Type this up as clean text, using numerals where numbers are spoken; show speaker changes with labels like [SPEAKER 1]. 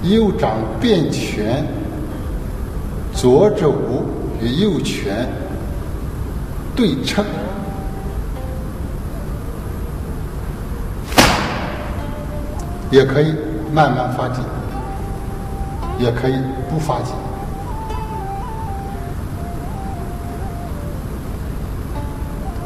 [SPEAKER 1] 右掌变拳，左肘与右拳对称，也可以慢慢发劲，也可以不发劲。